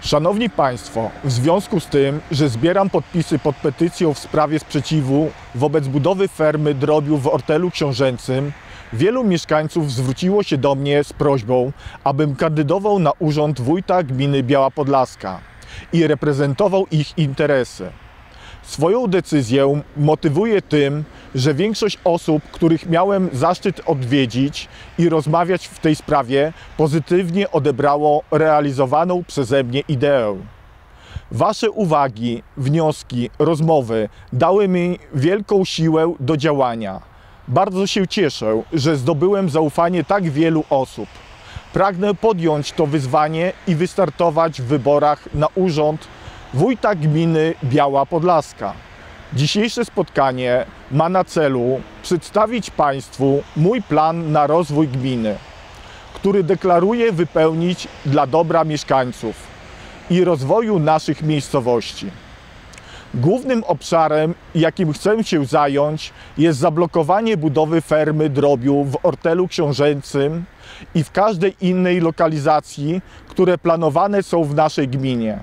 Szanowni Państwo, w związku z tym, że zbieram podpisy pod petycją w sprawie sprzeciwu wobec budowy fermy drobiu w Ortelu Książęcym, wielu mieszkańców zwróciło się do mnie z prośbą, abym kandydował na urząd wójta gminy Biała Podlaska i reprezentował ich interesy. Swoją decyzję motywuję tym, że większość osób, których miałem zaszczyt odwiedzić i rozmawiać w tej sprawie, pozytywnie odebrało realizowaną przeze mnie ideę. Wasze uwagi, wnioski, rozmowy dały mi wielką siłę do działania. Bardzo się cieszę, że zdobyłem zaufanie tak wielu osób. Pragnę podjąć to wyzwanie i wystartować w wyborach na urząd wójta gminy Biała Podlaska. Dzisiejsze spotkanie ma na celu przedstawić Państwu mój plan na rozwój gminy, który deklaruję wypełnić dla dobra mieszkańców i rozwoju naszych miejscowości. Głównym obszarem, jakim chcę się zająć, jest zablokowanie budowy fermy drobiu w Ortelu Książęcym i w każdej innej lokalizacji, które planowane są w naszej gminie.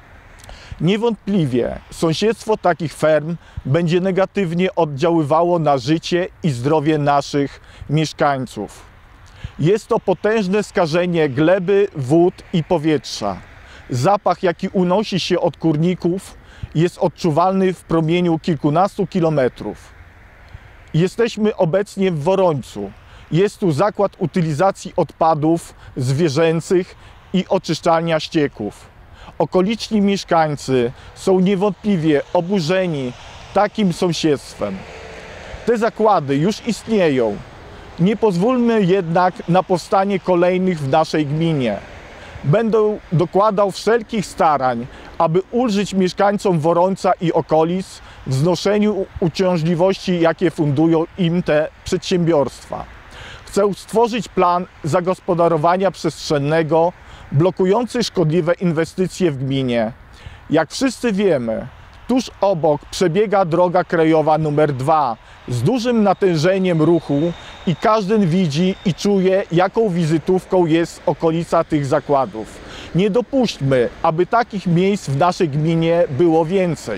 Niewątpliwie sąsiedztwo takich ferm będzie negatywnie oddziaływało na życie i zdrowie naszych mieszkańców. Jest to potężne skażenie gleby, wód i powietrza. Zapach, jaki unosi się od kurników, jest odczuwalny w promieniu kilkunastu kilometrów. Jesteśmy obecnie w Worońcu. Jest tu zakład utylizacji odpadów zwierzęcych i oczyszczalnia ścieków. Okoliczni mieszkańcy są niewątpliwie oburzeni takim sąsiedztwem. Te zakłady już istnieją. Nie pozwólmy jednak na powstanie kolejnych w naszej gminie. Będę dokładał wszelkich starań, aby ulżyć mieszkańcom Worońca i okolic w znoszeniu uciążliwości, jakie fundują im te przedsiębiorstwa. Chcę stworzyć plan zagospodarowania przestrzennego, blokujący szkodliwe inwestycje w gminie. Jak wszyscy wiemy, tuż obok przebiega droga krajowa nr 2 z dużym natężeniem ruchu i każdy widzi i czuje, jaką wizytówką jest okolica tych zakładów. Nie dopuśćmy, aby takich miejsc w naszej gminie było więcej.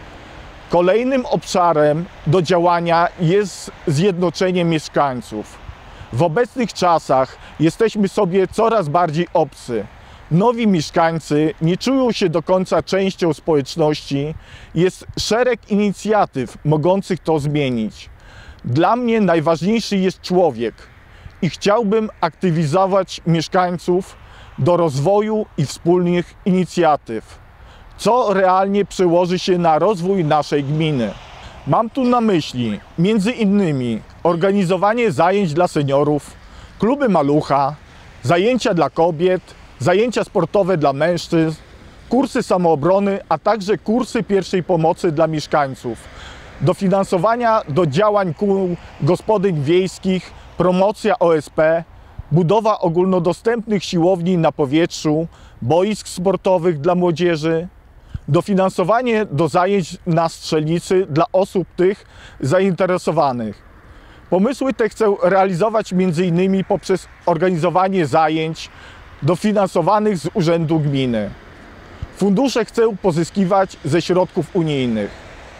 Kolejnym obszarem do działania jest zjednoczenie mieszkańców. W obecnych czasach jesteśmy sobie coraz bardziej obcy. Nowi mieszkańcy nie czują się do końca częścią społeczności. Jest szereg inicjatyw mogących to zmienić. Dla mnie najważniejszy jest człowiek i chciałbym aktywizować mieszkańców do rozwoju i wspólnych inicjatyw, co realnie przełoży się na rozwój naszej gminy. Mam tu na myśli między innymi organizowanie zajęć dla seniorów, kluby malucha, zajęcia dla kobiet, zajęcia sportowe dla mężczyzn, kursy samoobrony, a także kursy pierwszej pomocy dla mieszkańców, dofinansowania do działań kół gospodyń wiejskich, promocja OSP, budowa ogólnodostępnych siłowni na powietrzu, boisk sportowych dla młodzieży, dofinansowanie do zajęć na strzelnicy dla osób tych zainteresowanych. Pomysły te chcę realizować m.in. poprzez organizowanie zajęć dofinansowanych z Urzędu Gminy. Fundusze chcę pozyskiwać ze środków unijnych.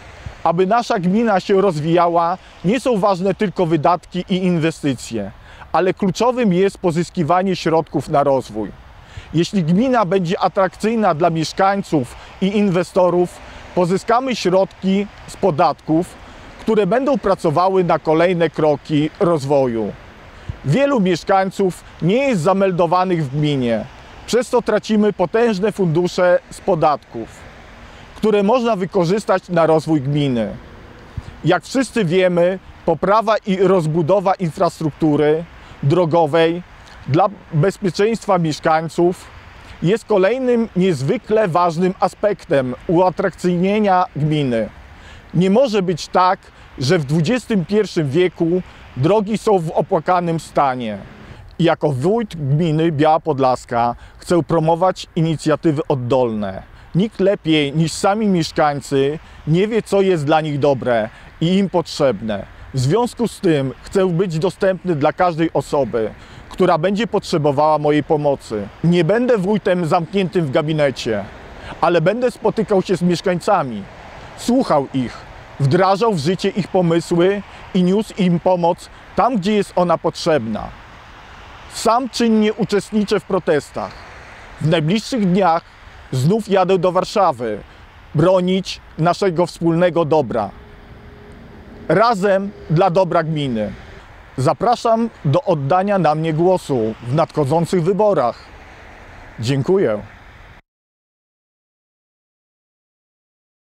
Aby nasza gmina się rozwijała, nie są ważne tylko wydatki i inwestycje, ale kluczowym jest pozyskiwanie środków na rozwój. Jeśli gmina będzie atrakcyjna dla mieszkańców i inwestorów, pozyskamy środki z podatków, które będą pracowały na kolejne kroki rozwoju. Wielu mieszkańców nie jest zameldowanych w gminie, przez to tracimy potężne fundusze z podatków, które można wykorzystać na rozwój gminy. Jak wszyscy wiemy, poprawa i rozbudowa infrastruktury drogowej dla bezpieczeństwa mieszkańców jest kolejnym niezwykle ważnym aspektem uatrakcyjnienia gminy. Nie może być tak, że w XXI wieku drogi są w opłakanym stanie. Jako wójt gminy Biała Podlaska chcę promować inicjatywy oddolne. Nikt lepiej niż sami mieszkańcy nie wie, co jest dla nich dobre i im potrzebne. W związku z tym chcę być dostępny dla każdej osoby, która będzie potrzebowała mojej pomocy. Nie będę wójtem zamkniętym w gabinecie, ale będę spotykał się z mieszkańcami, słuchał ich, wdrażał w życie ich pomysły i niósł im pomoc tam, gdzie jest ona potrzebna. Sam czynnie uczestniczę w protestach. W najbliższych dniach znów jadę do Warszawy, bronić naszego wspólnego dobra. Razem dla dobra gminy. Zapraszam do oddania na mnie głosu w nadchodzących wyborach. Dziękuję.